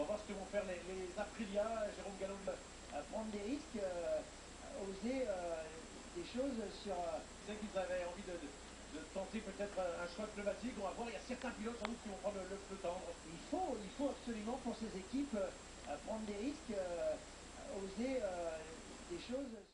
va voir ce que vont faire les Aprilia, Jérôme Gallo. Prendre des risques, oser des choses sur... C'est qu'ils avaient envie de tenter peut-être un choix pneumatique. On va voir, il y a certains pilotes sans doute qui vont prendre le feu tendre. Il faut absolument pour ces équipes prendre des risques, oser des choses...